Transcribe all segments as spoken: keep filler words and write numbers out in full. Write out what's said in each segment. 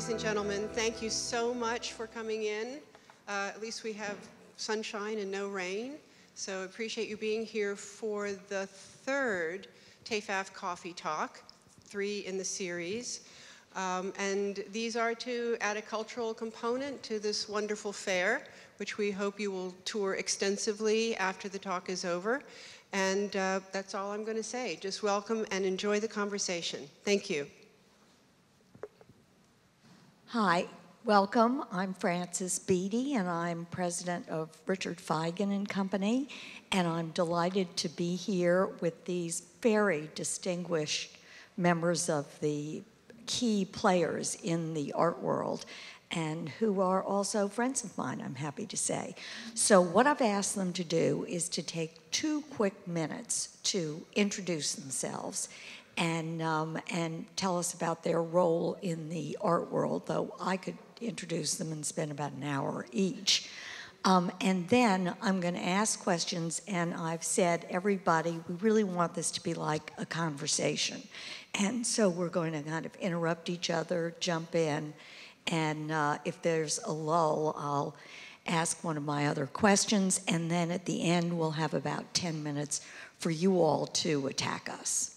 Ladies and gentlemen, thank you so much for coming in. Uh, at least we have sunshine and no rain. So I appreciate you being here for the third T E F A F Coffee Talk, three in the series. Um, and these are to add a cultural component to this wonderful fair, which we hope you will tour extensively after the talk is over. And uh, that's all I'm going to say. Just welcome and enjoy the conversation. Thank you. Hi, welcome. I'm Frances Beatty, and I'm president of Richard Feigen and Company, and I'm delighted to be here with these very distinguished members of the key players in the art world, and who are also friends of mine, I'm happy to say. So what I've asked them to do is to take two quick minutes to introduce themselves and, um, and tell us about their role in the art world, though I could introduce them and spend about an hour each. Um, and then I'm going to ask questions, and I've said, everybody, we really want this to be like a conversation. And so we're going to kind of interrupt each other, jump in, and uh, if there's a lull, I'll ask one of my other questions, and then at the end we'll have about ten minutes for you all to attack us.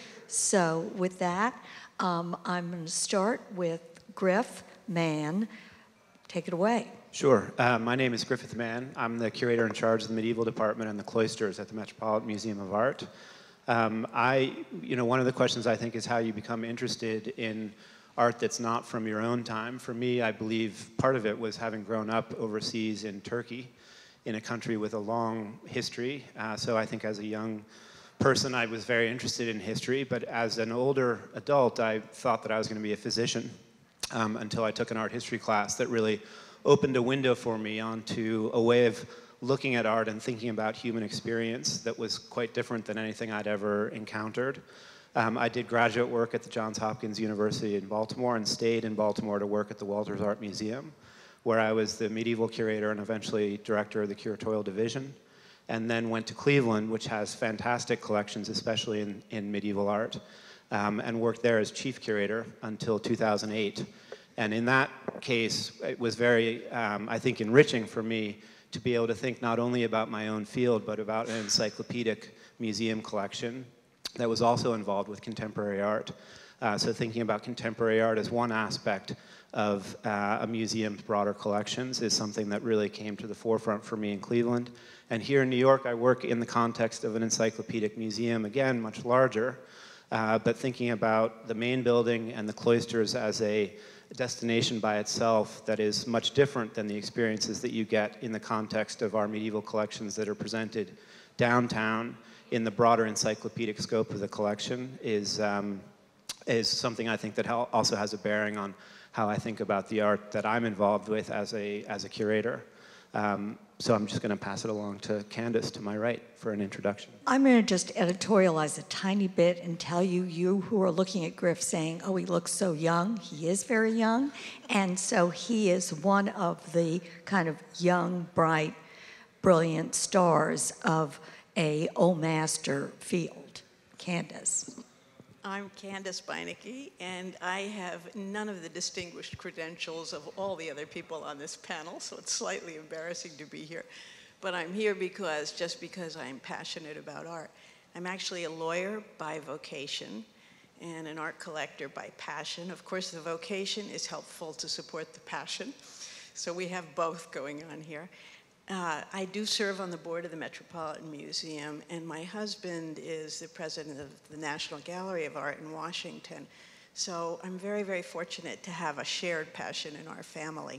So with that, um, I'm going to start with Griff Mann. Take it away. Sure. Uh, my name is Griffith Mann. I'm the curator in charge of the medieval department and the Cloisters at the Metropolitan Museum of Art. Um, I, you know, one of the questions I think is how you become interested in art that's not from your own time. For me, I believe part of it was having grown up overseas in Turkey, in a country with a long history. Uh, so I think as a young person, I was very interested in history, but as an older adult, I thought that I was going to be a physician um, until I took an art history class that really opened a window for me onto a way of looking at art and thinking about human experience that was quite different than anything I'd ever encountered. Um, I did graduate work at the Johns Hopkins University in Baltimore and stayed in Baltimore to work at the Walters Art Museum, where I was the medieval curator and eventually director of the curatorial division, and then went to Cleveland, which has fantastic collections, especially in, in medieval art, um, and worked there as chief curator until two thousand eight. And in that case, it was very, um, I think, enriching for me to be able to think not only about my own field, but about an encyclopedic museum collection that was also involved with contemporary art. Uh, so thinking about contemporary art as one aspect of uh, a museum's broader collections is something that really came to the forefront for me in Cleveland. And here in New York, I work in the context of an encyclopedic museum, again, much larger, uh, but thinking about the main building and the Cloisters as a destination by itself that is much different than the experiences that you get in the context of our medieval collections that are presented downtown in the broader encyclopedic scope of the collection is, um, is something I think that also has a bearing on how I think about the art that I'm involved with as a, as a curator. Um, so I'm just going to pass it along to Candace to my right for an introduction. I'm going to just editorialize a tiny bit and tell you, you who are looking at Griff saying, oh, he looks so young. He is very young. And so he is one of the kind of young, bright, brilliant stars of a old master field. Candace. I'm Candace Beinecke, and I have none of the distinguished credentials of all the other people on this panel, so it's slightly embarrassing to be here. But I'm here because, just because I'm passionate about art. I'm actually a lawyer by vocation and an art collector by passion. Of course, the vocation is helpful to support the passion, so we have both going on here. Uh, I do serve on the board of the Metropolitan Museum, and my husband is the president of the National Gallery of Art in Washington. So I'm very, very fortunate to have a shared passion in our family.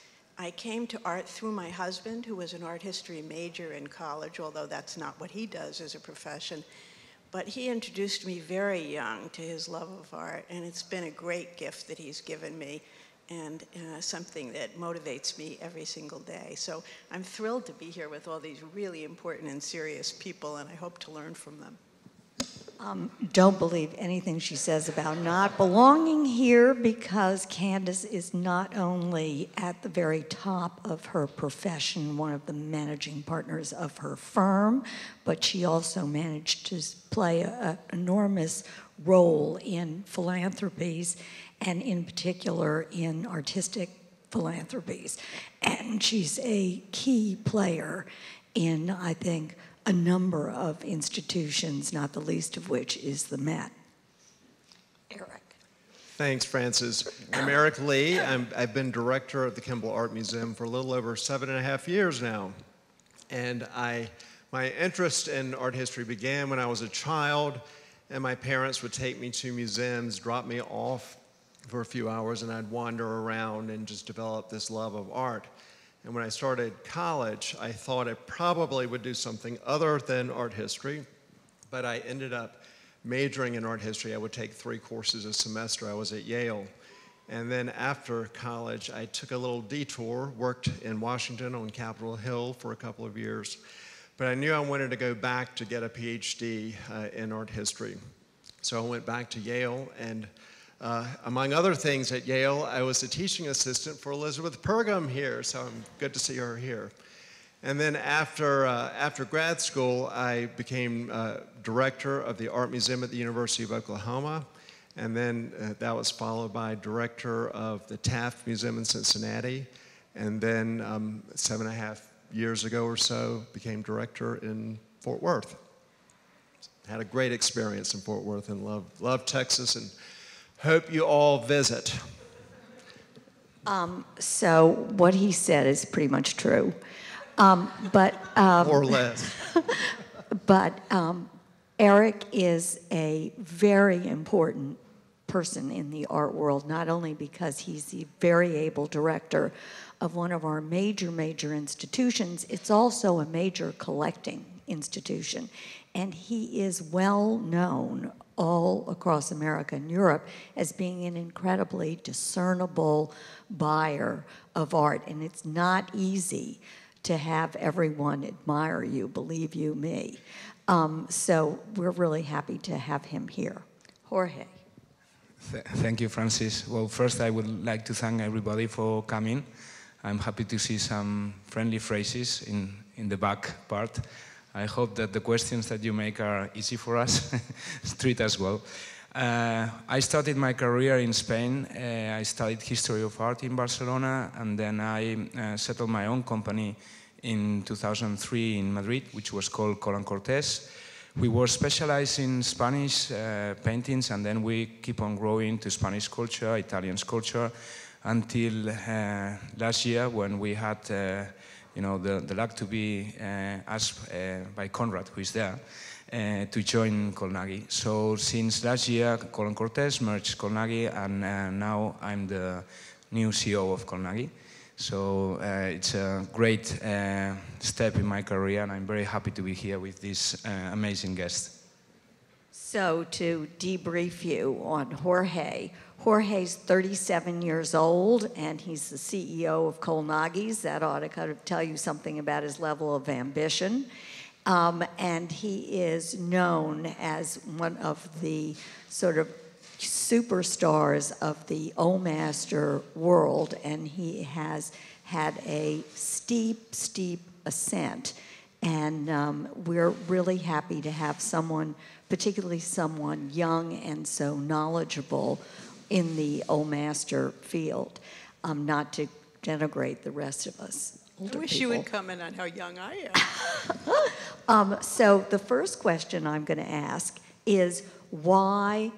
I came to art through my husband, who was an art history major in college, although that's not what he does as a profession. But he introduced me very young to his love of art, and it's been a great gift that he's given me, and uh, something that motivates me every single day. So I'm thrilled to be here with all these really important and serious people, and I hope to learn from them. Um, don't believe anything she says about not belonging here, because Candace is not only at the very top of her profession, one of the managing partners of her firm, but she also managed to play an enormous role in philanthropies and in particular in artistic philanthropies. And she's a key player in, I think, a number of institutions, not the least of which is the Met. Eric. Thanks, Frances. I'm Eric Lee. I'm, I've been director of the Kimbell Art Museum for a little over seven and a half years now. And I, my interest in art history began when I was a child, and my parents would take me to museums, drop me off for a few hours, and I'd wander around and just develop this love of art. And when I started college, I thought I probably would do something other than art history, but I ended up majoring in art history. I would take three courses a semester. I was at Yale. And then after college, I took a little detour, worked in Washington on Capitol Hill for a couple of years. But I knew I wanted to go back to get a PhD uh, in art history. So I went back to Yale, and uh, among other things at Yale, I was a teaching assistant for Elizabeth Pergham here, so I'm good to see her here. And then after, uh, after grad school, I became uh, director of the Art Museum at the University of Oklahoma, and then uh, that was followed by director of the Taft Museum in Cincinnati, and then um, seven and a half years ago or so, became director in Fort Worth. Had a great experience in Fort Worth and love, love Texas, and hope you all visit. Um, so what he said is pretty much true. Um, but um, More or less. But um, Eric is a very important person in the art world, not only because he's the very able director of one of our major, major institutions, it's also a major collecting institution. And he is well known all across America and Europe as being an incredibly discernible buyer of art. And it's not easy to have everyone admire you, believe you me. Um, so we're really happy to have him here. Jorge. Th thank you, Francis. Well, first I would like to thank everybody for coming. I'm happy to see some friendly phrases in, in the back part. I hope that the questions that you make are easy for us, treat as well. Uh, I started my career in Spain. Uh, I studied history of art in Barcelona, and then I uh, settled my own company in two thousand three in Madrid, which was called Coll and Cortés. We were specialized in Spanish uh, paintings, and then we keep on growing to Spanish culture, Italian culture, until uh, last year when we had uh, you know, the, the luck to be uh, asked uh, by Conrad, who is there, uh, to join Colnaghi. So since last year, Coll and Cortés merged Colnaghi, and uh, now I'm the new C E O of Colnaghi. So uh, it's a great uh, step in my career, and I'm very happy to be here with this uh, amazing guest. So to debrief you on Jorge, Jorge's thirty-seven years old, and he's the C E O of Colnaghi's. That ought to kind of tell you something about his level of ambition. Um, and he is known as one of the sort of superstars of the O-Master world, and he has had a steep, steep ascent. And um, we're really happy to have someone, particularly someone young and so knowledgeable in the O-Master field, um, not to denigrate the rest of us. I wish people. you would comment on how young I am. um, so the first question I'm going to ask is, why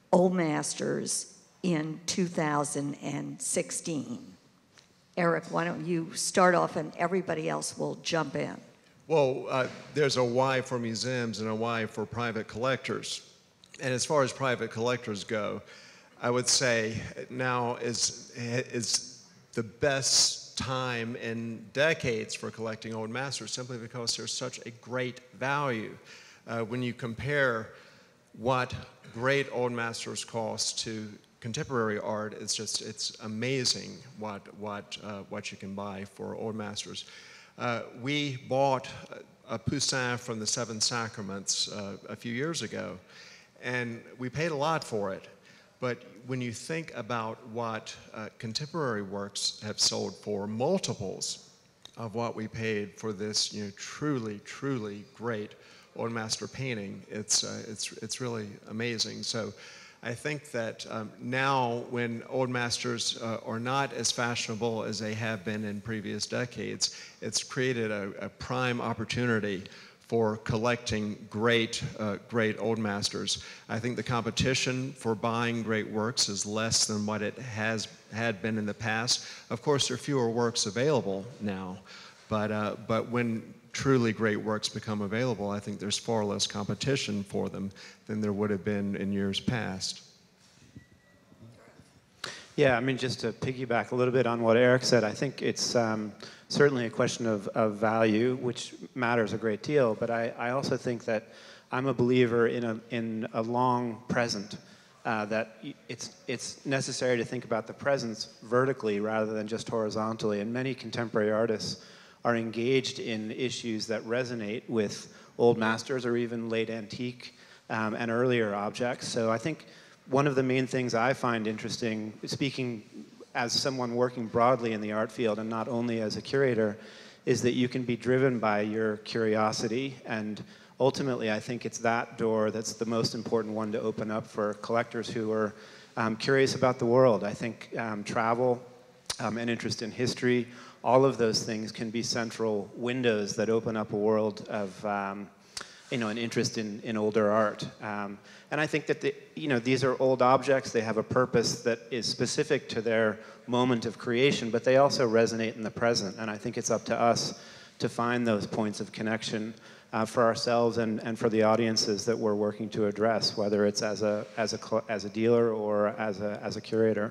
O-Masters in two thousand sixteen? Eric, why don't you start off and everybody else will jump in. Well, uh, there's a why for museums and a why for private collectors. And as far as private collectors go, I would say now is, is the best time in decades for collecting old masters, simply because there's such a great value. Uh, when you compare what great old masters cost to contemporary art, it's just, it's amazing what, what, uh, what you can buy for old masters. Uh, we bought a Poussin from the Seven Sacraments uh, a few years ago, and we paid a lot for it. But when you think about what uh, contemporary works have sold for, multiples of what we paid for this, you know, truly, truly great old master painting, it's, uh, it's, it's really amazing. So I think that um, now when old masters uh, are not as fashionable as they have been in previous decades, it's created a, a prime opportunity for collecting great, uh, great old masters. I think the competition for buying great works is less than what it has had been in the past. Of course, there are fewer works available now, but, uh, but when truly great works become available, I think there's far less competition for them than there would have been in years past. Yeah, I mean, just to piggyback a little bit on what Eric said, I think it's um, certainly a question of, of value, which matters a great deal, but I, I also think that I'm a believer in a, in a long present, uh, that it's, it's necessary to think about the presence vertically rather than just horizontally, and many contemporary artists are engaged in issues that resonate with old masters or even late antique um, and earlier objects. So I think one of the main things I find interesting, speaking as someone working broadly in the art field and not only as a curator, is that you can be driven by your curiosity, and ultimately I think it's that door that's the most important one to open up for collectors who are um, curious about the world. I think um, travel um, and interest in history, all of those things can be central windows that open up a world of um, you know, an interest in, in older art. Um, and I think that the, you know, these are old objects, they have a purpose that is specific to their moment of creation, but they also resonate in the present. And I think it's up to us to find those points of connection uh, for ourselves and, and for the audiences that we're working to address, whether it's as a, as a, as a dealer or as a, as a curator.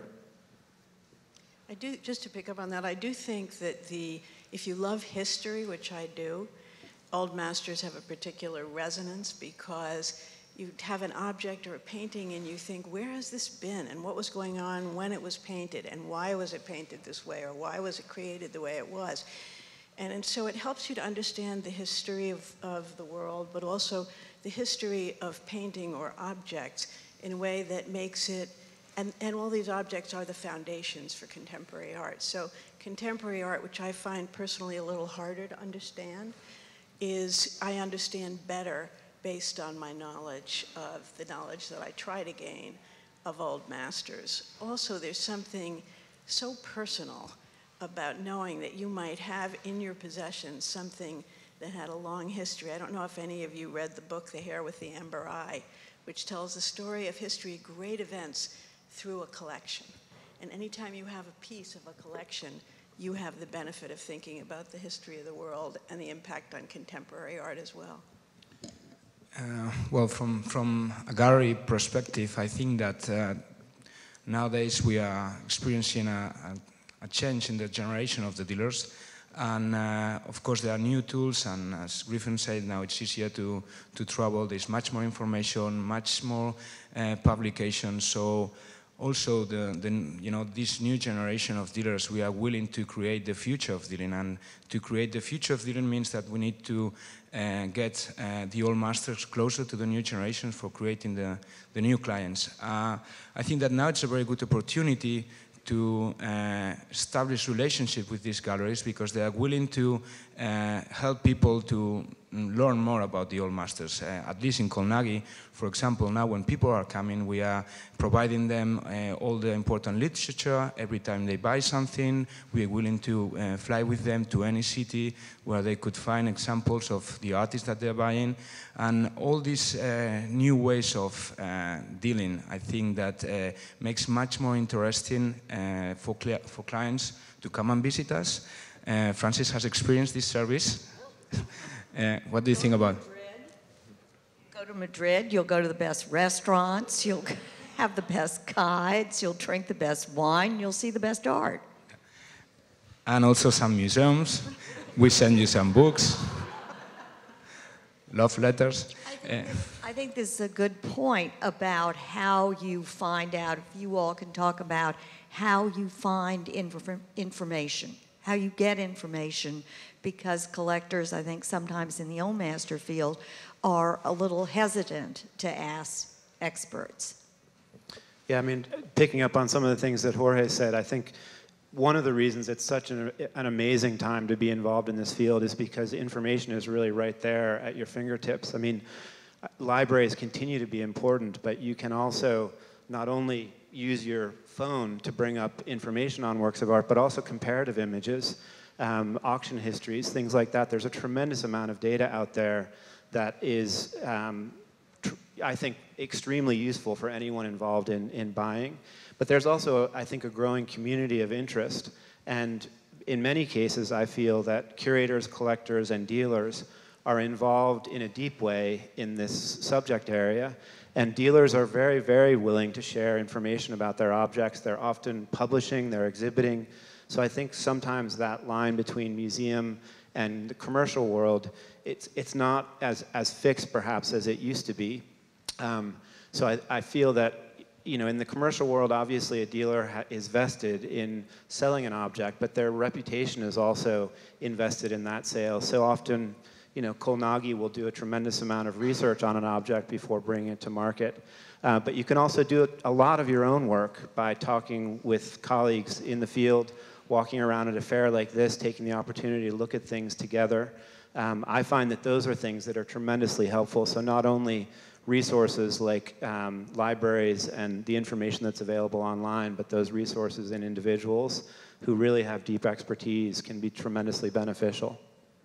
I do, just to pick up on that, I do think that the, if you love history, which I do, old masters have a particular resonance because you have an object or a painting and you think, where has this been and what was going on when it was painted and why was it painted this way or why was it created the way it was? And, and so it helps you to understand the history of, of the world, but also the history of painting or objects in a way that makes it, and, and all these objects are the foundations for contemporary art. So contemporary art, which I find personally a little harder to understand, is I understand better based on my knowledge of the knowledge that I try to gain of old masters. Also, there's something so personal about knowing that you might have in your possession something that had a long history. I don't know if any of you read the book, The Hare with the Amber Eye, which tells the story of history, great events through a collection. And anytime you have a piece of a collection, you have the benefit of thinking about the history of the world and the impact on contemporary art as well. Uh, well, from, from a gallery perspective, I think that uh, nowadays we are experiencing a, a, a change in the generation of the dealers. And uh, of course there are new tools, and as Griffith said, now it's easier to, to travel. There's much more information, much more uh, publication. So also, the, the, you know, this new generation of dealers, we are willing to create the future of dealing, and to create the future of dealing means that we need to uh, get uh, the old masters closer to the new generations for creating the, the new clients. Uh, I think that now it's a very good opportunity to uh, establish relationship with these galleries because they are willing to uh, help people to learn more about the old masters. Uh, at least in Colnaghi, for example, now when people are coming, we are providing them uh, all the important literature. Every time they buy something, we are willing to uh, fly with them to any city where they could find examples of the artists that they're buying. And all these uh, new ways of uh, dealing, I think that uh, makes much more interesting uh, for, for clients to come and visit us. Uh, Francis has experienced this service. Uh, what do you think about it? Go to Madrid, you'll go to the best restaurants, you'll have the best guides, you'll drink the best wine, you'll see the best art. And also some museums. We send you some books, love letters. I think, this, I think this is a good point about how you find out, if you all can talk about how you find inf information, how you get information, because collectors, I think sometimes in the old master field, are a little hesitant to ask experts. Yeah, I mean, picking up on some of the things that Jorge said, I think one of the reasons it's such an, an amazing time to be involved in this field is because information is really right there at your fingertips. I mean, libraries continue to be important, but you can also not only use your phone to bring up information on works of art, but also comparative images, um, auction histories, things like that. There's a tremendous amount of data out there that is, um, tr I think, extremely useful for anyone involved in, in buying. But there's also, I think, a growing community of interest. And in many cases, I feel that curators, collectors, and dealers are involved in a deep way in this subject area. And dealers are very, very willing to share information about their objects. They're often publishing, they're exhibiting. So I think sometimes that line between museum and the commercial world, it's, it's not as, as fixed perhaps as it used to be. Um, so I, I feel that, you know, in the commercial world, obviously a dealer ha is vested in selling an object, but their reputation is also invested in that sale. So often, you know, Colnaghi will do a tremendous amount of research on an object before bringing it to market. Uh, but you can also do a lot of your own work by talking with colleagues in the field, walking around at a fair like this, taking the opportunity to look at things together. Um, I find that those are things that are tremendously helpful. So not only resources like um, libraries and the information that's available online, but those resources in individuals who really have deep expertise can be tremendously beneficial.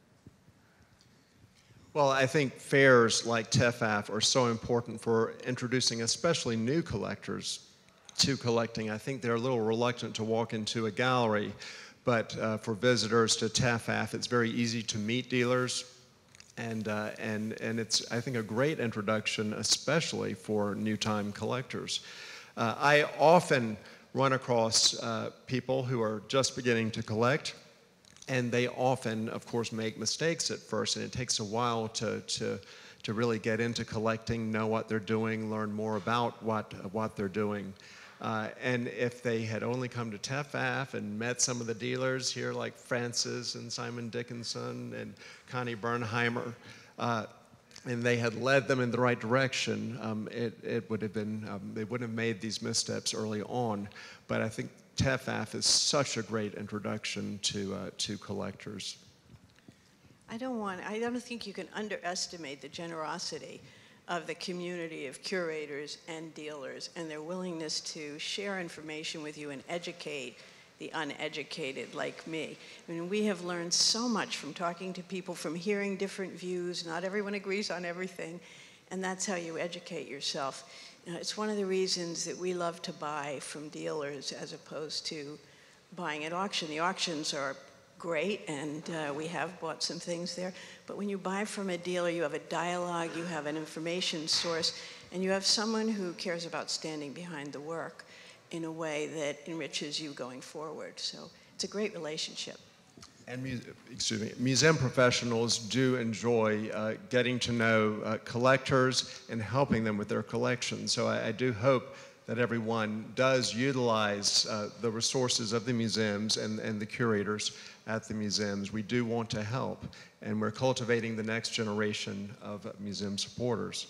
Well, I think fairs like T E F A F are so important for introducing especially new collectors to collecting. I think they're a little reluctant to walk into a gallery, but uh, for visitors to T E F A F, it's very easy to meet dealers, and, uh, and, and it's, I think, a great introduction, especially for new-time collectors. Uh, I often run across uh, people who are just beginning to collect, and they often, of course, make mistakes at first, and it takes a while to, to, to really get into collecting, know what they're doing, learn more about what, what they're doing. Uh, and if they had only come to T E F A F and met some of the dealers here, like Francis and Simon Dickinson and Connie Bernheimer, uh, and they had led them in the right direction, um, it, it would have been, um, they wouldn't have made these missteps early on. But I think T E F A F is such a great introduction to, uh, to collectors. I don't want, I don't think you can underestimate the generosity of the community of curators and dealers and their willingness to share information with you and educate the uneducated like me. I mean, we have learned so much from talking to people, from hearing different views. Not everyone agrees on everything, and that's how you educate yourself. You know, it's one of the reasons that we love to buy from dealers as opposed to buying at auction. The auctions are great, and uh, we have bought some things there, but when you buy from a dealer, you have a dialogue, you have an information source, and you have someone who cares about standing behind the work in a way that enriches you going forward. So it's a great relationship. And mu excuse me, museum professionals do enjoy uh, getting to know uh, collectors and helping them with their collections. So I, I do hope that everyone does utilize uh, the resources of the museums and, and the curators at the museums. We do want to help, and we're cultivating the next generation of museum supporters.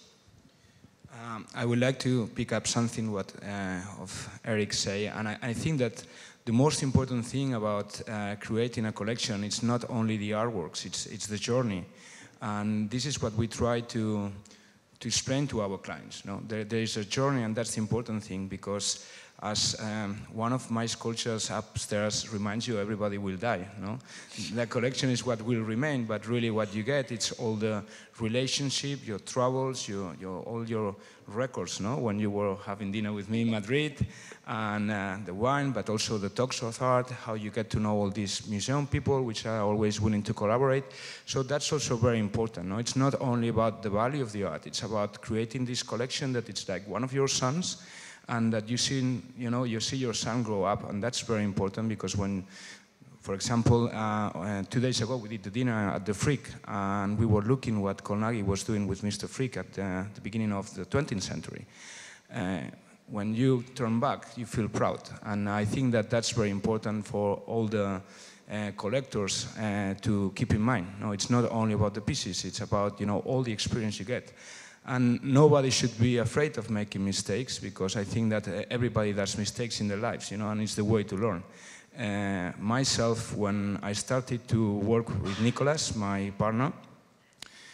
Um, I would like to pick up something what uh, of Eric say, and I, I think that the most important thing about uh, creating a collection is not only the artworks, it's, it's the journey. And this is what we try to, to explain to our clients. No? There, there is a journey, and that's the important thing, because as um, one of my sculptures upstairs reminds you, everybody will die. No? The collection is what will remain, but really what you get, it's all the relationship, your troubles, your, your, all your records, no? When you were having dinner with me in Madrid, and uh, the wine, but also the talks of art, how you get to know all these museum people, which are always willing to collaborate. So that's also very important. No? It's not only about the value of the art, it's about creating this collection that it's like one of your sons, and that you see, you know, you see your son grow up, and that's very important, because when, for example, uh, uh, two days ago we did the dinner at the Frick, and we were looking what Colnaghi was doing with Mister Frick at uh, the beginning of the twentieth century. Uh, when you turn back, you feel proud, and I think that that's very important for all the uh, collectors uh, to keep in mind. No, it's not only about the pieces; it's about, you know, all the experience you get. And nobody should be afraid of making mistakes, because I think that everybody does mistakes in their lives, you know, and it's the way to learn. Uh, myself, when I started to work with Nicholas, my partner,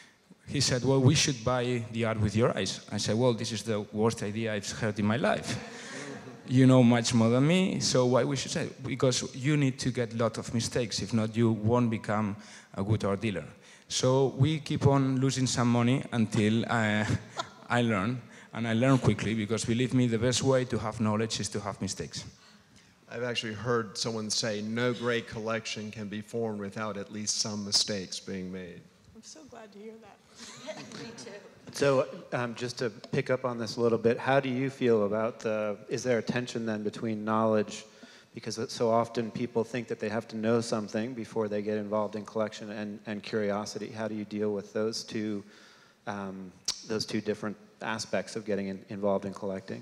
he said, well, we should buy the art with your eyes. I said, well, this is the worst idea I've heard in my life. You know much more than me, so why we should say? Because you need to get a lot of mistakes. If not, you won't become a good art dealer. So we keep on losing some money until uh, I learn, and I learn quickly, because believe me, the best way to have knowledge is to have mistakes. I've actually heard someone say no great collection can be formed without at least some mistakes being made. I'm so glad to hear that. Me too. So um, just to pick up on this a little bit, how do you feel about the, is there a tension then between knowledge, because so often people think that they have to know something before they get involved in collection, and, and curiosity? How do you deal with those two, um, those two different aspects of getting in, involved in collecting?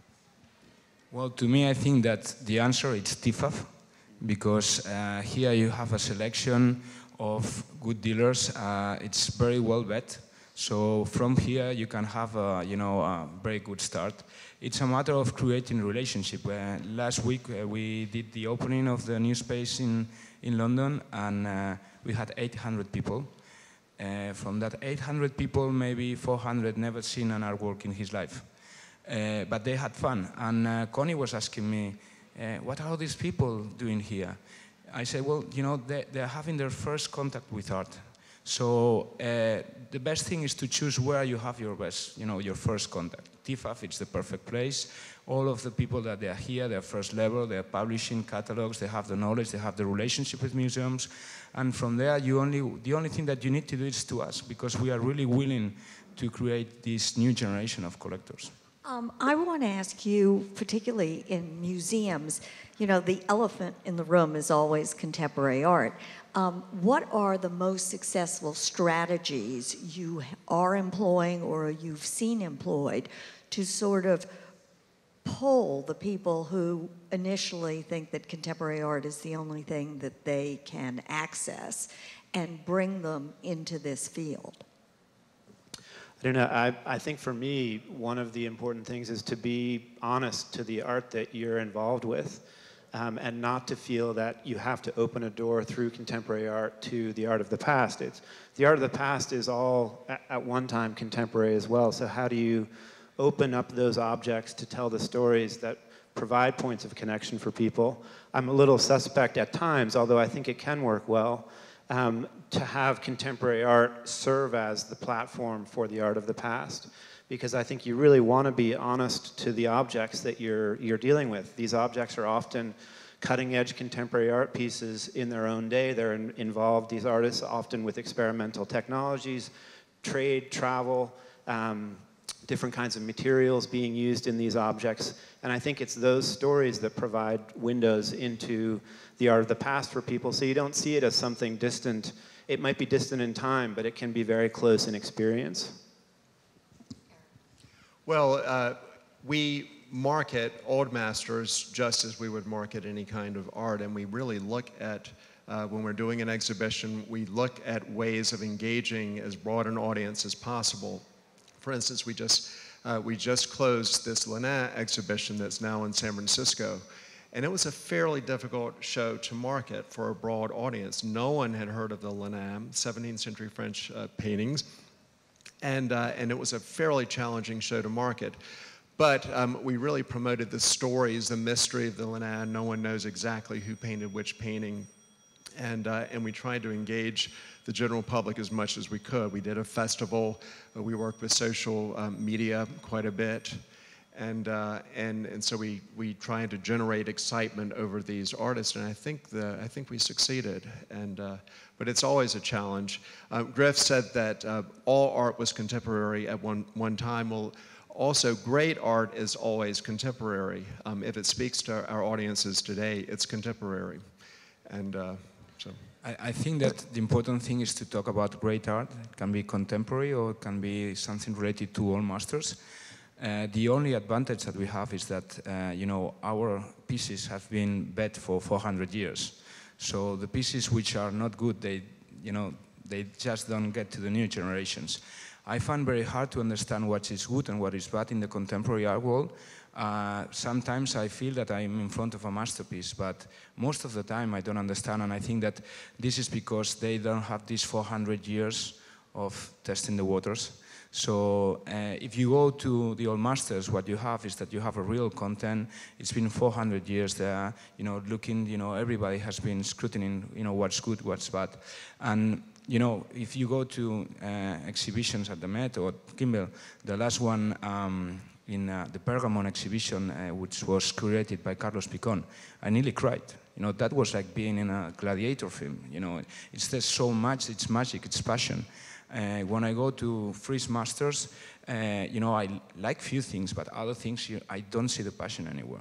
Well, to me, I think that the answer is T E F A F, because uh, here you have a selection of good dealers. Uh, it's very well vet. So from here you can have a, you know, a very good start. It's a matter of creating a relationship. Uh, last week uh, we did the opening of the new space in, in London, and uh, we had eight hundred people. Uh, from that eight hundred people, maybe four hundred never seen an artwork in his life. Uh, but they had fun. And uh, Connie was asking me, uh, what are all these people doing here? I said, well, you know, they, they're having their first contact with art. So uh, the best thing is to choose where you have your best, you know, your first contact. T E F A F, it's the perfect place. All of the people that they are here, they're first level, they're publishing catalogs, they have the knowledge, they have the relationship with museums. And from there, you only, the only thing that you need to do is to ask, because we are really willing to create this new generation of collectors. Um, I want to ask you, particularly in museums, you know, the elephant in the room is always contemporary art. Um, what are the most successful strategies you are employing or you've seen employed to sort of pull the people who initially think that contemporary art is the only thing that they can access and bring them into this field? I don't know. I, I think for me, one of the important things is to be honest to the art that you're involved with, um, and not to feel that you have to open a door through contemporary art to the art of the past. It's, the art of the past is all at, at one time contemporary as well. So how do you open up those objects to tell the stories that provide points of connection for people? I'm a little suspect at times, although I think it can work well, Um, to have contemporary art serve as the platform for the art of the past, because I think you really want to be honest to the objects that you're you're dealing with. These objects are often cutting-edge contemporary art pieces in their own day. They're in, involved, these artists, often with experimental technologies, trade, travel, um, different kinds of materials being used in these objects. And I think it's those stories that provide windows into the art of the past for people, so you don't see it as something distant. It might be distant in time, but it can be very close in experience. Well, uh, we market old masters just as we would market any kind of art, and we really look at, uh, when we're doing an exhibition, we look at ways of engaging as broad an audience as possible. For instance, we just, uh, we just closed this Lannan exhibition that's now in San Francisco. And it was a fairly difficult show to market for a broad audience. No one had heard of the Lannan, seventeenth century French uh, paintings. And, uh, and it was a fairly challenging show to market. But um, we really promoted the stories, the mystery of the Lannan. No one knows exactly who painted which painting. And, uh, and we tried to engage the general public as much as we could. We did a festival. Uh, we worked with social um, media quite a bit. And, uh, and, and so we, we tried to generate excitement over these artists, and I think, the, I think we succeeded. And, uh, but it's always a challenge. Uh, Griff said that uh, all art was contemporary at one, one time. Well, also, great art is always contemporary. Um, if it speaks to our audiences today, it's contemporary. And uh, so. I, I think that the important thing is to talk about great art. It can be contemporary or it can be something related to all masters. Uh, the only advantage that we have is that, uh, you know, our pieces have been bet for four hundred years. So the pieces which are not good, they, you know, they just don't get to the new generations. I find very hard to understand what is good and what is bad in the contemporary art world. Uh, sometimes I feel that I'm in front of a masterpiece, but most of the time I don't understand, and I think that this is because they don't have these four hundred years of testing the waters. So uh, if you go to the old masters, what you have is that you have a real content. It's been four hundred years there, you know, looking, you know, everybody has been scrutinizing, you know, what's good, what's bad. And, you know, if you go to uh, exhibitions at the Met or Kimbell, the last one um, in uh, the Pergamon exhibition, uh, which was curated by Carlos Picon, I nearly cried. You know, that was like being in a gladiator film. You know, it's there's so much, it's magic, it's passion. Uh, when I go to Freeze Masters, uh, you know, I like few things, but other things, you, I don't see the passion anywhere.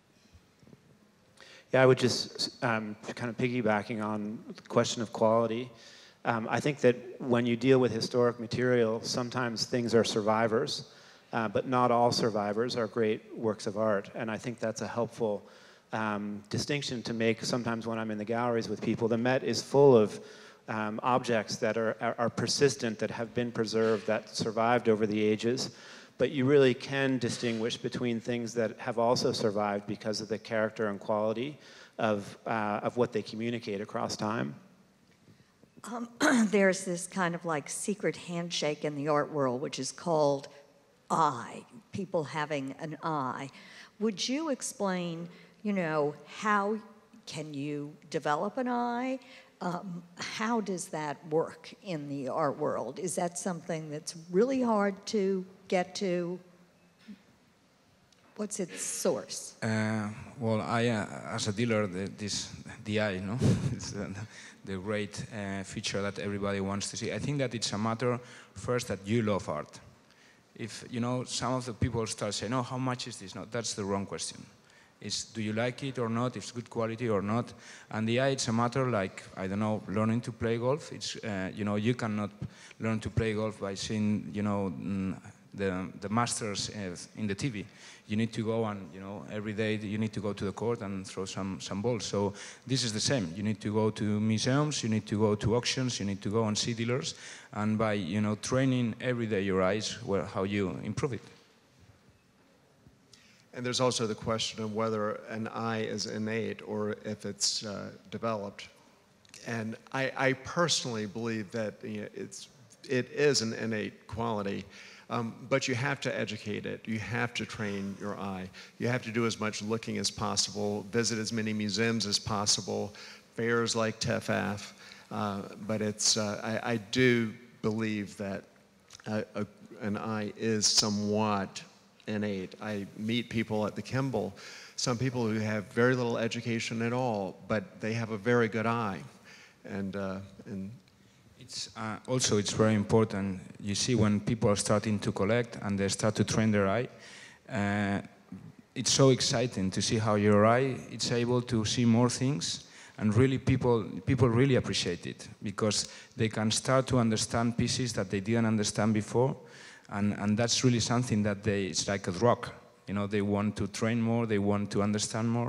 Yeah, I would just um, kind of piggybacking on the question of quality. Um, I think that when you deal with historic material, sometimes things are survivors, uh, but not all survivors are great works of art. And I think that's a helpful um, distinction to make sometimes when I'm in the galleries with people. The Met is full of Um, objects that are, are, are persistent, that have been preserved, that survived over the ages. But you really can distinguish between things that have also survived because of the character and quality of, uh, of what they communicate across time. Um, there's this kind of like secret handshake in the art world, which is called I, people having an I. Would you explain, you know, how can you develop an I? Um, how does that work in the art world? Is that something that's really hard to get to? What's its source? Uh, well, I, uh, as a dealer, the, this, the eye, no? It's the, the great uh, feature that everybody wants to see. I think that it's a matter, first, that you love art. If, you know, some of the people start saying, oh, how much is this? No, that's the wrong question. It's, do you like it or not? It's good quality or not? And the eye, it's a matter like, I don't know, learning to play golf. It's, uh, you know, you cannot learn to play golf by seeing, you know, the, the masters in the T V. You need to go and, you know, every day you need to go to the court and throw some, some balls. So this is the same. You need to go to museums, you need to go to auctions, you need to go and see dealers. And by, you know, training every day your eyes, well, how you improve it. And there's also the question of whether an eye is innate or if it's uh, developed. And I, I personally believe that, you know, it's, it is an innate quality, um, but you have to educate it. You have to train your eye. You have to do as much looking as possible, visit as many museums as possible, fairs like T E F A F. Uh, but it's, uh, I, I do believe that a, a, an eye is somewhat innate. I meet people at the Kimbell, some people who have very little education at all, but they have a very good eye. And, uh, and it's uh, also, it's very important. You see, when people are starting to collect and they start to train their eye, uh, it's so exciting to see how your eye is able to see more things. And really, people, people really appreciate it because they can start to understand pieces that they didn't understand before. And, and that's really something that they, it's like a drug. You know, they want to train more, they want to understand more.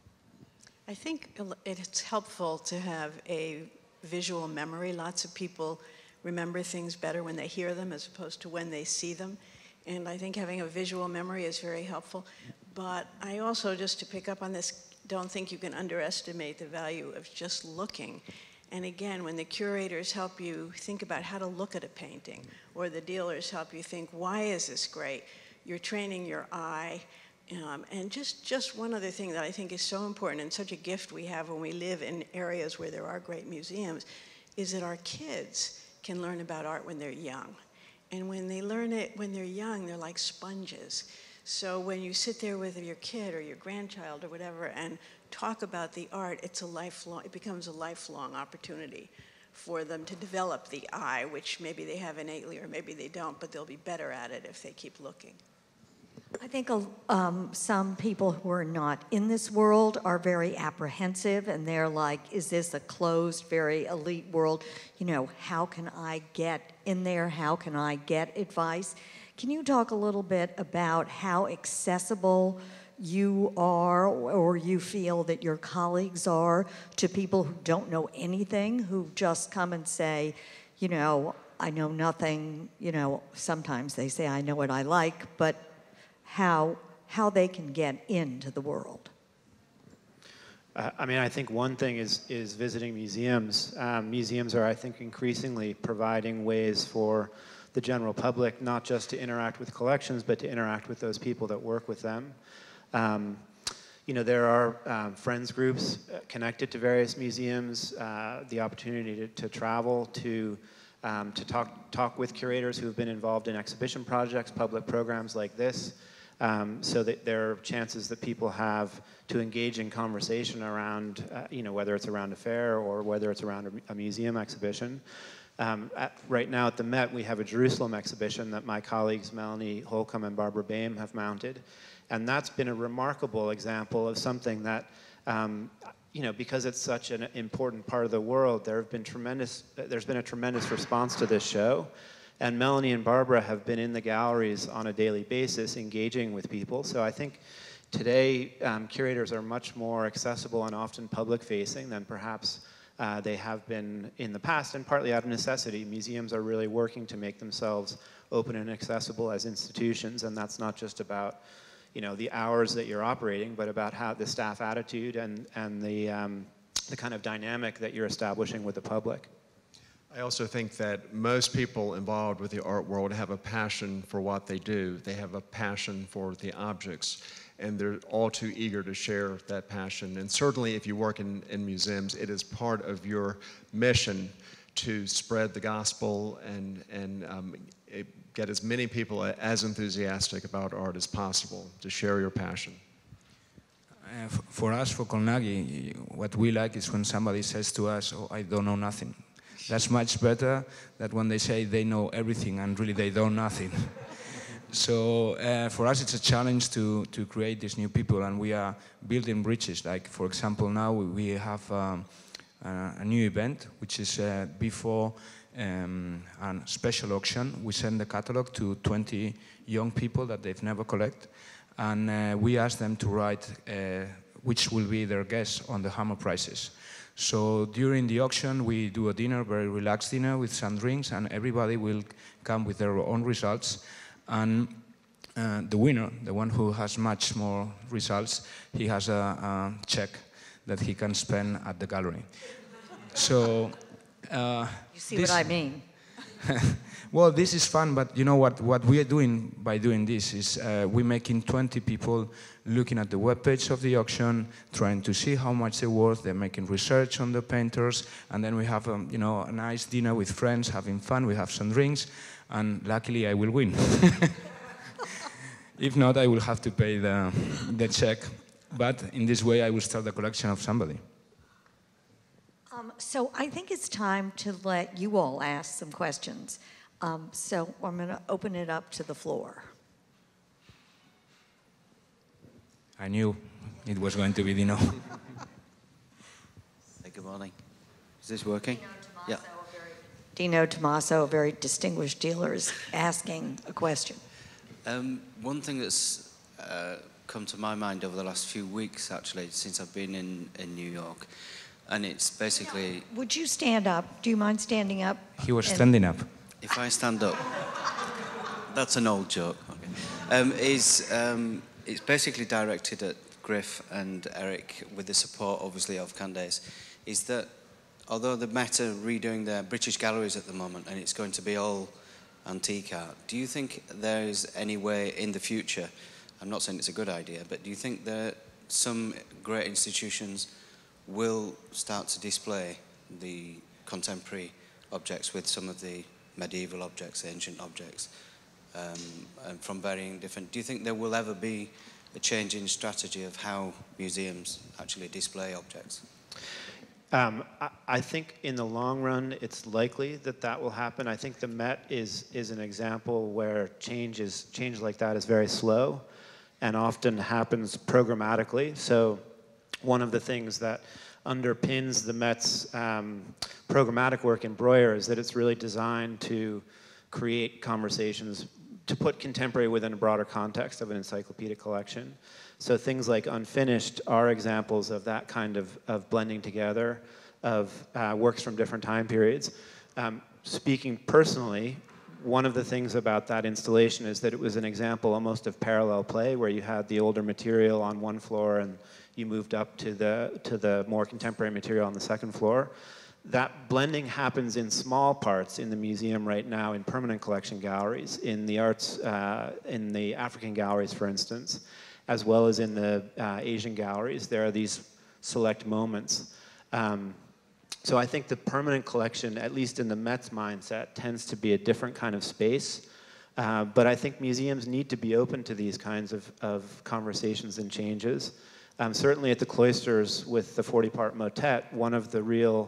I think it's helpful to have a visual memory. Lots of people remember things better when they hear them as opposed to when they see them. And I think having a visual memory is very helpful. But I also, just to pick up on this, don't think you can underestimate the value of just looking. And again, when the curators help you think about how to look at a painting, or the dealers help you think, why is this great? You're training your eye. Um, and just, just one other thing that I think is so important and such a gift we have when we live in areas where there are great museums is that our kids can learn about art when they're young. And when they learn it when they're young, they're like sponges. So when you sit there with your kid or your grandchild or whatever and talk about the art, it's a lifelong, it becomes a lifelong opportunity for them to develop the eye, which maybe they have innately or maybe they don't, but they'll be better at it if they keep looking. I think um, some people who are not in this world are very apprehensive, and they're like, is this a closed, very elite world? You know, how can I get in there? How can I get advice? Can you talk a little bit about how accessible you are, or you feel that your colleagues are, to people who don't know anything, who just come and say, you know, I know nothing, you know, sometimes they say I know what I like, but how, how they can get into the world? Uh, I mean, I think one thing is, is visiting museums. Um, museums are, I think, increasingly providing ways for the general public not just to interact with collections, but to interact with those people that work with them. Um, you know, there are um, friends groups connected to various museums, uh, the opportunity to, to travel, to, um, to talk, talk with curators who have been involved in exhibition projects, public programs like this. Um, so that there are chances that people have to engage in conversation around, uh, you know, whether it's around a fair or whether it's around a, a museum exhibition. Um, at, right now at the Met, we have a Jerusalem exhibition that my colleagues Melanie Holcomb and Barbara Boehm have mounted. And that's been a remarkable example of something that, um, you know, because it's such an important part of the world, there have been tremendous, there's been a tremendous response to this show. And Melanie and Barbara have been in the galleries on a daily basis engaging with people. So I think today um, curators are much more accessible and often public-facing than perhaps uh, they have been in the past, and partly out of necessity. Museums are really working to make themselves open and accessible as institutions, and that's not just about, you know, the hours that you're operating, but about how the staff attitude and, and the, um, the kind of dynamic that you're establishing with the public. I also think that most people involved with the art world have a passion for what they do. They have a passion for the objects, and they're all too eager to share that passion. And certainly if you work in, in museums, it is part of your mission to spread the gospel and, and um, get as many people as enthusiastic about art as possible, to share your passion. Uh, for us, for Colnaghi, what we like is when somebody says to us, oh, I don't know nothing. That's much better than when they say they know everything and really they don't nothing. So uh, for us it's a challenge to, to create these new people, and we are building bridges. Like, for example, now we have um, a, a new event, which is uh, before um, a special auction. We send the catalog to twenty young people that they've never collected, and uh, we ask them to write uh, which will be their guess on the hammer prices. So during the auction, we do a dinner, very relaxed dinner with some drinks, and everybody will come with their own results. And uh, the winner, the one who has much more results, he has a, a check that he can spend at the gallery. So uh, you see what I mean? Well, this is fun, but you know what, what we are doing by doing this is uh, we're making twenty people looking at the webpage of the auction, trying to see how much they're worth. They're making research on the painters, and then we have um, you know, a nice dinner with friends, having fun. We have some drinks, and luckily I will win. If not, I will have to pay the, the check. But in this way, I will start the collection of somebody. Um, so I think it's time to let you all ask some questions. Um, so I'm going to open it up to the floor. I knew it was going to be Dino. Hey, good morning. Is this working? Dino Tomaso, yeah. Very, Dino Tomaso, a very distinguished dealer, is asking a question. Um, one thing that's uh, come to my mind over the last few weeks, actually, since I've been in, in New York, and it's basically... Would you stand up? Do you mind standing up? He was standing up. If I stand up, that's an old joke. Okay. Um, is, um, it's basically directed at Griff and Eric, with the support, obviously, of Candace, is that although the Met are redoing their British galleries at the moment, and it's going to be all antique art, do you think there is any way in the future, I'm not saying it's a good idea, but do you think that some great institutions will start to display the contemporary objects with some of the medieval objects, ancient objects, um, and from varying different... Do you think there will ever be a change in strategy of how museums actually display objects? Um, I, I think in the long run, it's likely that that will happen. I think the Met is, is an example where change, is, change like that is very slow and often happens programmatically. So one of the things that underpins the Met's um, programmatic work in Breuer is that it's really designed to create conversations, to put contemporary within a broader context of an encyclopedic collection. So things like Unfinished are examples of that kind of, of blending together of uh, works from different time periods. Um, speaking personally, one of the things about that installation is that it was an example almost of parallel play, where you had the older material on one floor and you moved up to the, to the more contemporary material on the second floor. That blending happens in small parts in the museum right now in permanent collection galleries, in the arts, uh, in the African galleries, for instance, as well as in the uh, Asian galleries. There are these select moments. Um, so I think the permanent collection, at least in the Met's mindset, tends to be a different kind of space. Uh, but I think museums need to be open to these kinds of, of conversations and changes. Um, certainly at the Cloisters with the forty-part motet, one of the real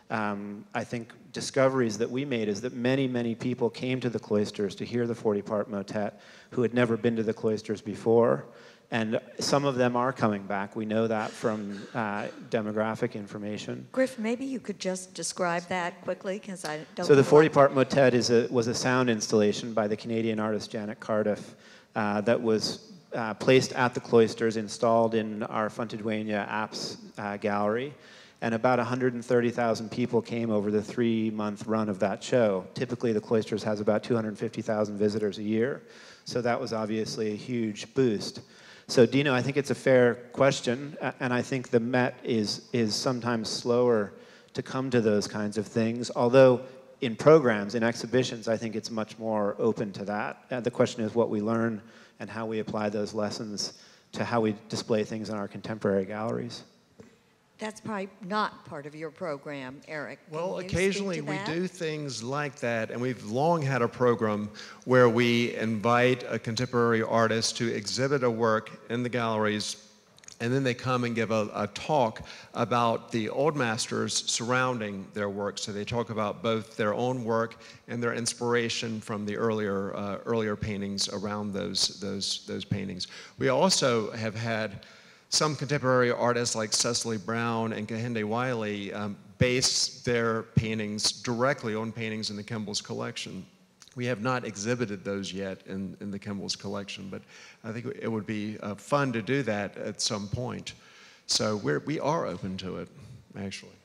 Um, I think discoveries that we made is that many, many people came to the Cloisters to hear the forty-part motet who had never been to the Cloisters before. And some of them are coming back. We know that from uh, demographic information. Griff, maybe you could just describe that quickly, because I don't So know the forty-part motet is a, was a sound installation by the Canadian artist Janet Cardiff uh, that was uh, placed at the Cloisters, installed in our Fontedouania Apps uh, gallery. And about one hundred thirty thousand people came over the three-month run of that show. Typically, the Cloisters has about two hundred fifty thousand visitors a year. So that was obviously a huge boost. So Dino, I think it's a fair question, and I think the Met is, is sometimes slower to come to those kinds of things, although in programs, in exhibitions, I think it's much more open to that. Uh, the question is what we learn and how we apply those lessons to how we display things in our contemporary galleries. That's probably not part of your program, Eric. Can Well, you occasionally speak to we that? do things like that, and we've long had a program where we invite a contemporary artist to exhibit a work in the galleries, and then they come and give a, a talk about the old masters surrounding their work. So they talk about both their own work and their inspiration from the earlier uh, earlier paintings around those those those paintings. We also have had some contemporary artists like Cecily Brown and Kehinde Wiley um, base their paintings directly on paintings in the Kimbell's collection. We have not exhibited those yet in, in the Kimbell's collection, but I think it would be uh, fun to do that at some point. So we're, we are open to it, actually.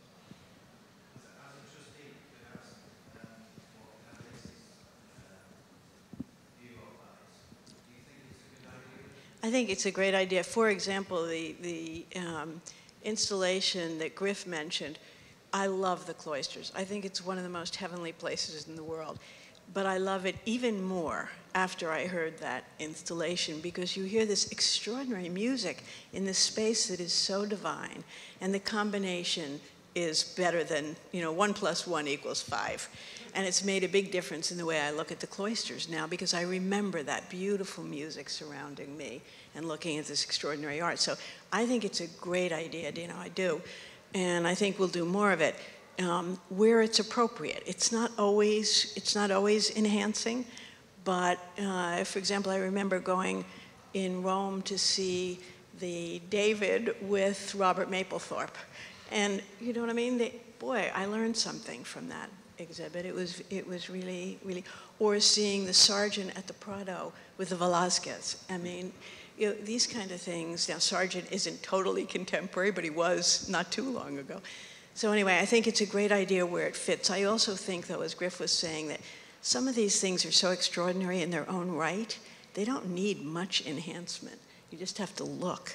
I think it's a great idea. For example, the, the um, installation that Griff mentioned, I love the Cloisters. I think it's one of the most heavenly places in the world. But I love it even more after I heard that installation, because you hear this extraordinary music in this space that is so divine, and the combination is better than, you know, one plus one equals five. And it's made a big difference in the way I look at the Cloisters now, because I remember that beautiful music surrounding me and looking at this extraordinary art. So I think it's a great idea, you know, I do. And I think we'll do more of it um, where it's appropriate. It's not always, it's not always enhancing, but uh, for example, I remember going in Rome to see the David with Robert Mapplethorpe. And you know what I mean? They, boy, I learned something from that exhibit. It was, it was really, really, or seeing the Sargent at the Prado with the Velázquez. I mean, you know, these kind of things. Now, Sargent isn't totally contemporary, but he was not too long ago. So anyway, I think it's a great idea where it fits. I also think, though, as Griff was saying, that some of these things are so extraordinary in their own right, they don't need much enhancement. You just have to look.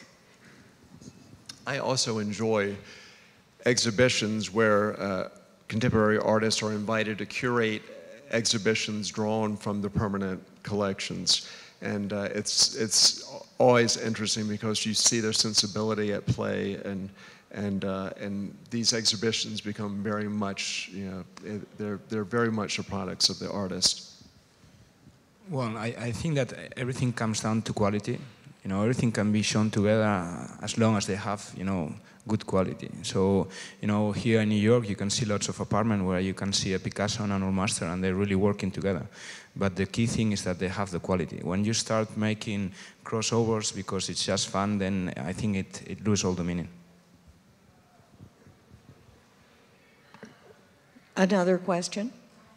I also enjoy exhibitions where uh, contemporary artists are invited to curate exhibitions drawn from the permanent collections. And uh, it's, it's always interesting because you see their sensibility at play, and, and, uh, and these exhibitions become very much, you know, they're, they're very much the products of the artist. Well, I, I think that everything comes down to quality. You know, everything can be shown together as long as they have, you know, good quality. So, you know, here in New York, you can see lots of apartments where you can see a Picasso and an old master, and they're really working together. But the key thing is that they have the quality. When you start making crossovers because it's just fun, then I think it, it loses all the meaning. Another question?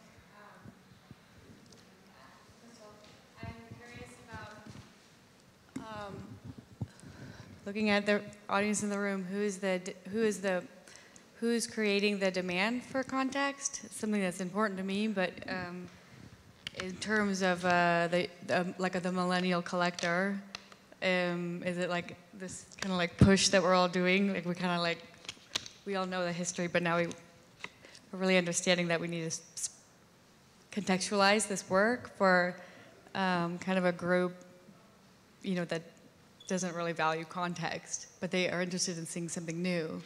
Looking at the audience in the room, who is the who is the who is creating the demand for context? It's something that's important to me, but um, in terms of uh, the, the like the millennial collector, um, is it like this kind of like push that we're all doing? Like we kind of like, we all know the history, but now we, we're really understanding that we need to contextualize this work for um, kind of a group, you know, that doesn't really value context, but they are interested in seeing something new.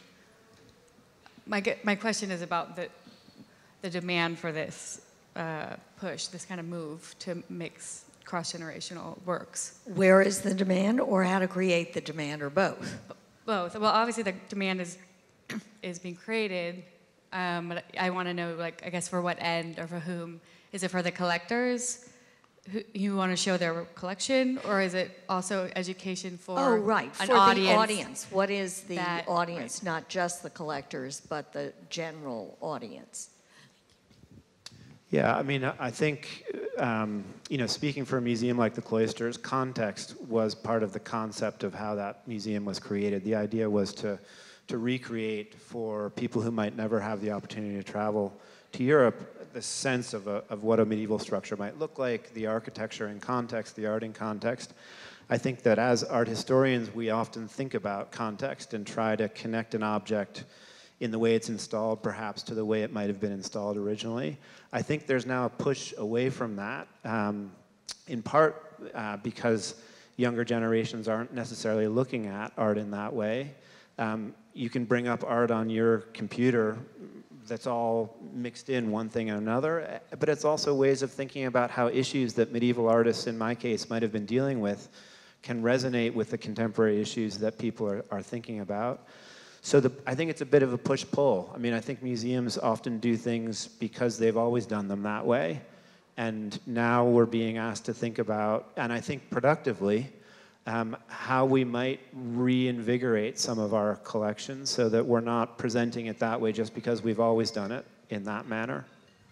My, my question is about the, the demand for this uh, push, this kind of move to mix cross-generational works. Where is the demand, or how to create the demand, or both? Both. Well, obviously the demand is is being created, um, but I want to know, like, I guess for what end or for whom? Is it for the collectors who you want to show their collection, or is it also education for oh, right. an for audience? the audience. What is the that, audience? right. Not just the collectors, but the general audience. Yeah, I mean, I think, um, you know, speaking for a museum like the Cloisters, context was part of the concept of how that museum was created. The idea was to, to recreate for people who might never have the opportunity to travel to Europe the sense of, a, of what a medieval structure might look like, the architecture in context, the art in context. I think that as art historians, we often think about context and try to connect an object in the way it's installed, perhaps, to the way it might have been installed originally. I think there's now a push away from that, um, in part uh, because younger generations aren't necessarily looking at art in that way. Um, you can bring up art on your computer that's all mixed in one thing and another, but it's also ways of thinking about how issues that medieval artists, in my case, might have been dealing with can resonate with the contemporary issues that people are, are thinking about. So the, I think it's a bit of a push-pull. I mean, I think museums often do things because they've always done them that way. And now we're being asked to think about, and I think productively, um, how we might reinvigorate some of our collections so that we're not presenting it that way just because we've always done it in that manner.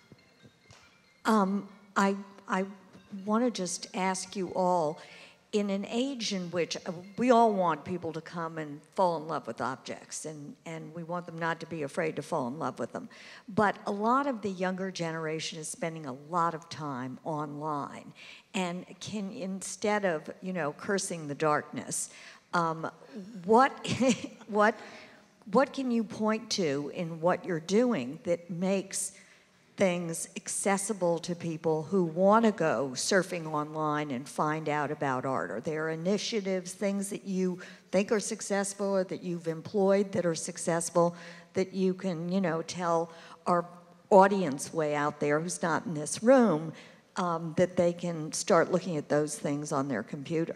Um, I, I want to just ask you all, in an age in which we all want people to come and fall in love with objects, and, and we want them not to be afraid to fall in love with them, but a lot of the younger generation is spending a lot of time online, and can, instead of, you know, cursing the darkness, um, what, what, what can you point to in what you're doing that makes things accessible to people who want to go surfing online and find out about art? Are there initiatives, things that you think are successful or that you've employed that are successful that you can, you know, tell our audience way out there who's not in this room um, that they can start looking at those things on their computer?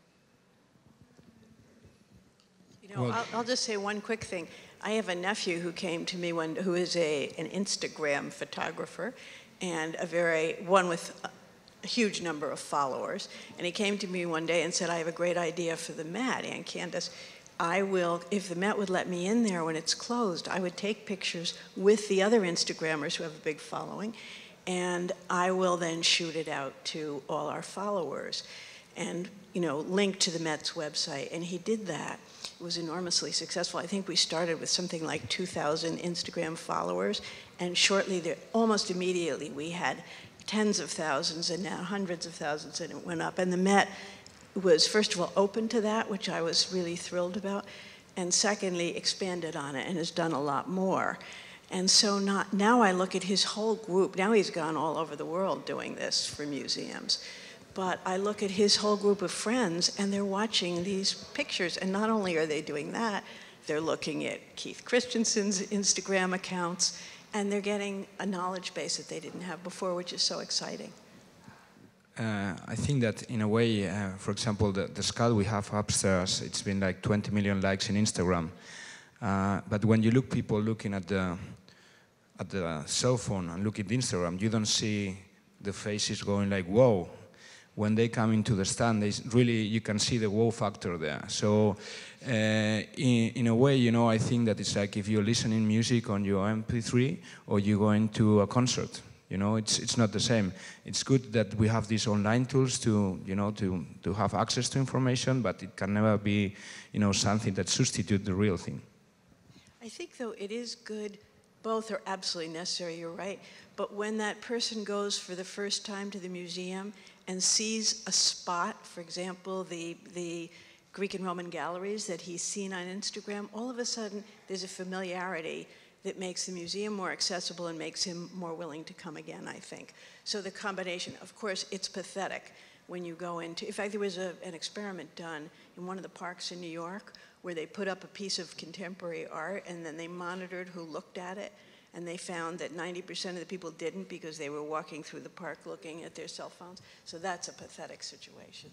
You know, I'll, I'll just say one quick thing. I have a nephew who came to me one, who is a, an Instagram photographer, and a very, one with a, a huge number of followers. And he came to me one day and said, I have a great idea for the Met, and Candace, I will, if the Met would let me in there when it's closed, I would take pictures with the other Instagrammers who have a big following, and I will then shoot it out to all our followers and, you know, link to the Met's website. And he did that. It was enormously successful. I think we started with something like two thousand Instagram followers, and shortly, there, almost immediately, we had tens of thousands and now hundreds of thousands, and it went up. And the Met was, first of all, open to that, which I was really thrilled about, and secondly, expanded on it and has done a lot more. And so not, now I look at his whole group. Now he's gone all over the world doing this for museums. But I look at his whole group of friends, and they're watching these pictures. And not only are they doing that, they're looking at Keith Christensen's Instagram accounts, and they're getting a knowledge base that they didn't have before, which is so exciting. Uh, I think that in a way, uh, for example, the, the skull we have upstairs, it's been like twenty million likes in Instagram. Uh, but when you look people looking at the, at the cell phone and look at Instagram, you don't see the faces going like, whoa. When they come into the stand, they really, you can see the wow factor there. So uh, in, in a way, you know, I think that it's like if you're listening music on your M P three or you're going to a concert, you know, it's, it's not the same. It's good that we have these online tools to, you know, to, to have access to information, but it can never be, you know, something that substitutes the real thing. I think, though, it is good both are absolutely necessary, you're right. But when that person goes for the first time to the museum and sees a spot, for example, the, the Greek and Roman galleries that he's seen on Instagram, all of a sudden there's a familiarity that makes the museum more accessible and makes him more willing to come again, I think. So the combination, of course, it's pathetic when you go into, in fact, there was a, an experiment done in one of the parks in New York where they put up a piece of contemporary art and then they monitored who looked at it, and they found that ninety percent of the people didn't because they were walking through the park looking at their cell phones. So that's a pathetic situation.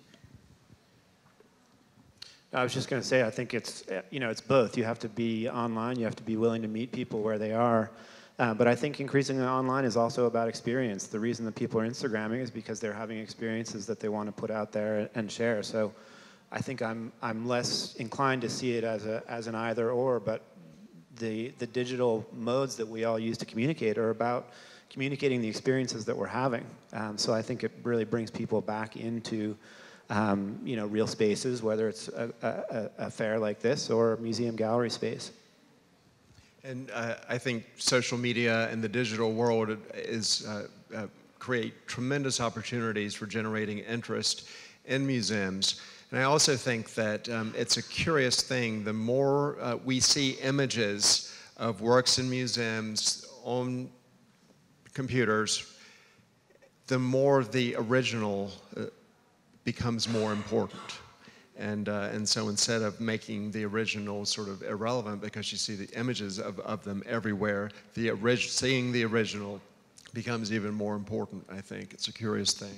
I was just going to say, I think it's, you know, it's both. You have to be online, you have to be willing to meet people where they are. Uh, but I think increasingly online is also about experience. The reason that people are Instagramming is because they're having experiences that they want to put out there and share. So I think I'm, I'm less inclined to see it as, a, as an either or, but the, the digital modes that we all use to communicate are about communicating the experiences that we're having. Um, so I think it really brings people back into Um, you know, real spaces, whether it's a, a, a fair like this or a museum gallery space. And uh, I think social media and the digital world is uh, uh, create tremendous opportunities for generating interest in museums. And I also think that um, it's a curious thing. The more uh, we see images of works in museums on computers, the more the original uh, becomes more important. And, uh, and so instead of making the original sort of irrelevant because you see the images of, of them everywhere, the orig seeing the original becomes even more important, I think. It's a curious thing.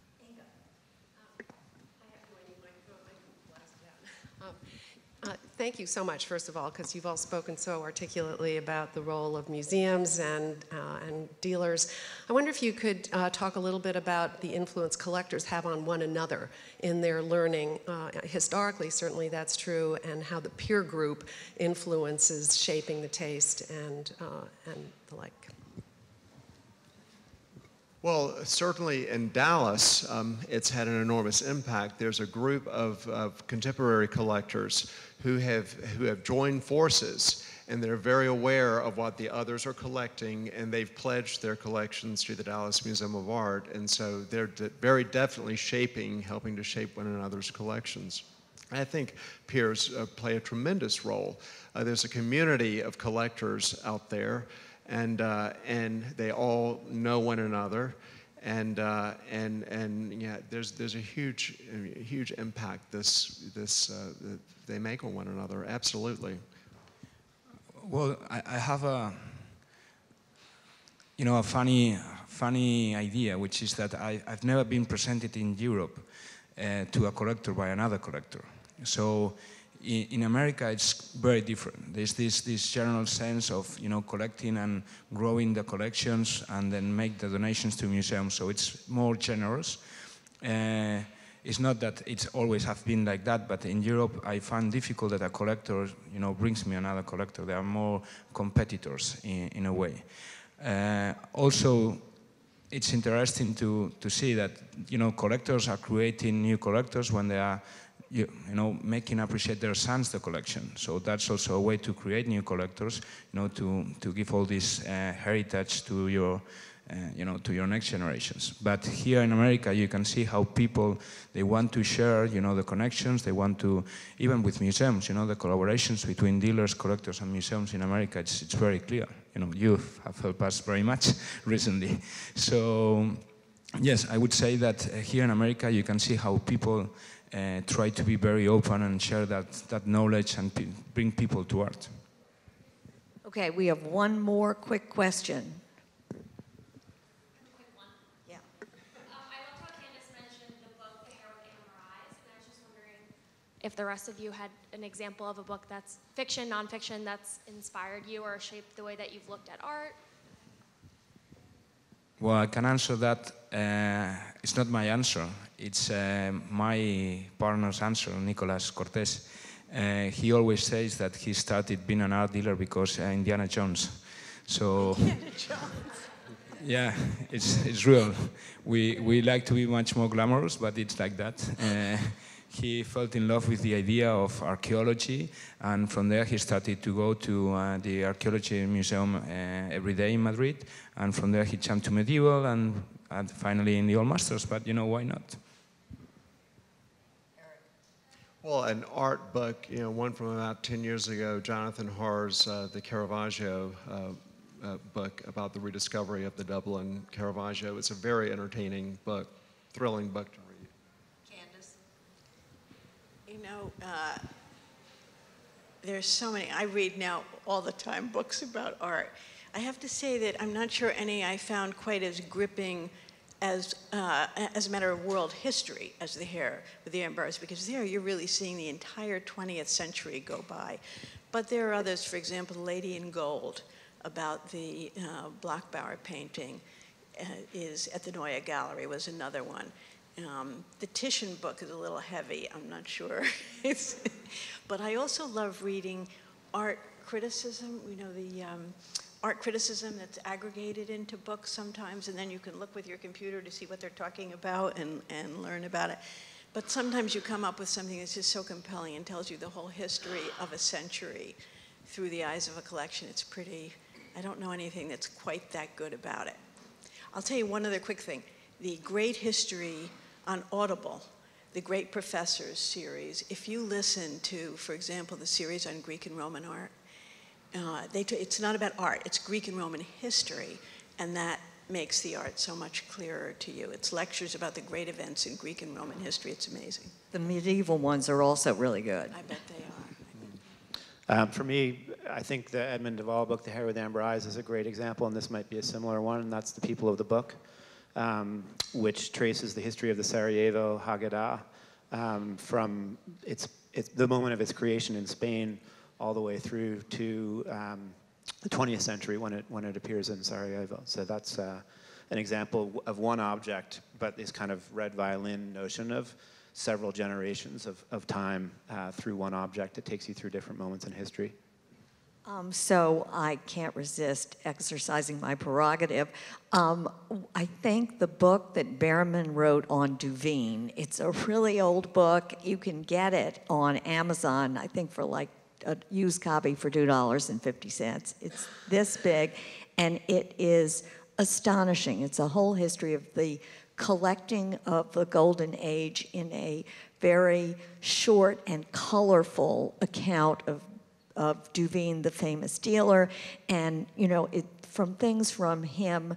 Uh, thank you so much, first of all, because you've all spoken so articulately about the role of museums and, uh, and dealers. I wonder if you could uh, talk a little bit about the influence collectors have on one another in their learning. Uh, historically, certainly that's true, and how the peer group influences shaping the taste and, uh, and the like. Well, certainly in Dallas, um, it's had an enormous impact. There's a group of, of contemporary collectors who have, who have joined forces, and they're very aware of what the others are collecting, and they've pledged their collections to the Dallas Museum of Art, and so they're de very definitely shaping, helping to shape one another's collections. I think peers uh, play a tremendous role. Uh, there's a community of collectors out there, and uh, and they all know one another, and uh, and and yeah, there's there's a huge a huge impact this this uh, they make on one another. Absolutely. Well, I, I have a you know a funny funny idea, which is that I, I've never been presented in Europe uh, to a collector by another collector. So in, in America, it's very different. There's this this general sense of you know collecting and growing the collections and then make the donations to museums. So it's more generous. Uh, it's not that it's always have been like that, but in Europe, I find difficult that a collector you know brings me another collector. There are more competitors in, in a way. Uh, also, it's interesting to to see that you know collectors are creating new collectors when they are. You, you know, making appreciate their sons the collection. So that's also a way to create new collectors, you know, to, to give all this uh, heritage to your, uh, you know, to your next generations. But here in America, you can see how people, they want to share, you know, the connections, they want to, even with museums, you know, the collaborations between dealers, collectors, and museums in America, it's, it's very clear. You know, you have helped us very much recently. So, yes, I would say that uh, here in America, you can see how people Uh, try to be very open and share that, that knowledge and pe bring people to art. Okay, we have one more quick question. Quick one. Yeah. Um, I loved how Candace mentioned the book, The Heroic M R Is, and I was just wondering if the rest of you had an example of a book that's fiction, nonfiction, that's inspired you or shaped the way that you've looked at art. Well, I can answer that. Uh, it's not my answer. It's uh, my partner's answer, Nicolas Cortés. Uh, he always says that he started being an art dealer because uh, Indiana Jones. So, Indiana Jones. Yeah, it's it's real. We we like to be much more glamorous, but it's like that. Uh, he fell in love with the idea of archaeology, and from there he started to go to uh, the Archaeology Museum uh, every day in Madrid, and from there he jumped to medieval, and, and finally in the Old Masters, but you know, why not? Well, an art book, you know, one from about ten years ago, Jonathan Harr's uh, The Caravaggio uh, uh, book about the rediscovery of the Dublin Caravaggio. It's a very entertaining book, thrilling book to read. Candace? You know, uh, there's so many. I read now all the time books about art. I have to say that I'm not sure any I found quite as gripping as, uh, as a matter of world history as the hair with the Ambrose, because there you're really seeing the entire twentieth century go by. But there are others, for example, Lady in Gold, about the uh, Bloch-Bauer painting, uh, is at the Neue Gallery, was another one. Um, the Titian book is a little heavy, I'm not sure. It's, but I also love reading art criticism, you know, the um, art criticism that's aggregated into books sometimes, and then you can look with your computer to see what they're talking about and, and learn about it. But sometimes you come up with something that's just so compelling and tells you the whole history of a century through the eyes of a collection. It's pretty, I don't know anything that's quite that good about it. I'll tell you one other quick thing. The Great History on Audible, the Great Professors series, if you listen to, for example, the series on Greek and Roman art, uh, they t it's not about art, it's Greek and Roman history, and that makes the art so much clearer to you. It's lectures about the great events in Greek and Roman history. It's amazing. The medieval ones are also really good. I bet they are. Um, for me, I think the Edmund Duval book, The Hair with Amber Eyes, is a great example, and this might be a similar one, and that's The People of the Book, um, which traces the history of the Sarajevo Haggadah um, from its, its, the moment of its creation in Spain all the way through to um, the twentieth century when it, when it appears in Sarajevo. So that's uh, an example of one object, but this kind of red violin notion of several generations of, of time uh, through one object. It takes you through different moments in history. Um, so I can't resist exercising my prerogative. Um, I think the book that Berman wrote on Duveen, it's a really old book. You can get it on Amazon, I think for like a used copy for two dollars and fifty cents. It's this big, and it is astonishing. It's a whole history of the collecting of the Golden Age in a very short and colorful account of of Duveen, the famous dealer, and you know, it, from things from him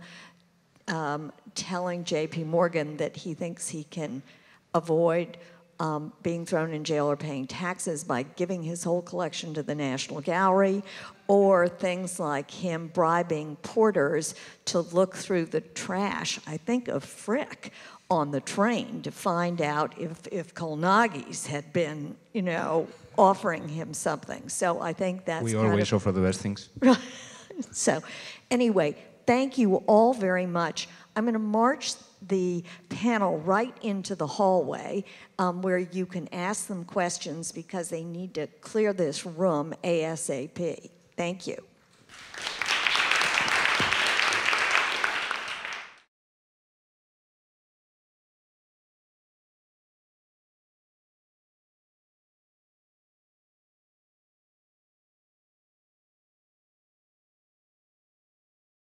um, telling J P Morgan that he thinks he can avoid um, being thrown in jail or paying taxes by giving his whole collection to the National Gallery, or things like him bribing porters to look through the trash, I think of Frick, on the train to find out if, if Colnaghi's had been, you know, offering him something. So I think that's We kind always of, offer the best things. So anyway, thank you all very much. I'm going to march the panel right into the hallway um, where you can ask them questions because they need to clear this room ASAP. Thank you.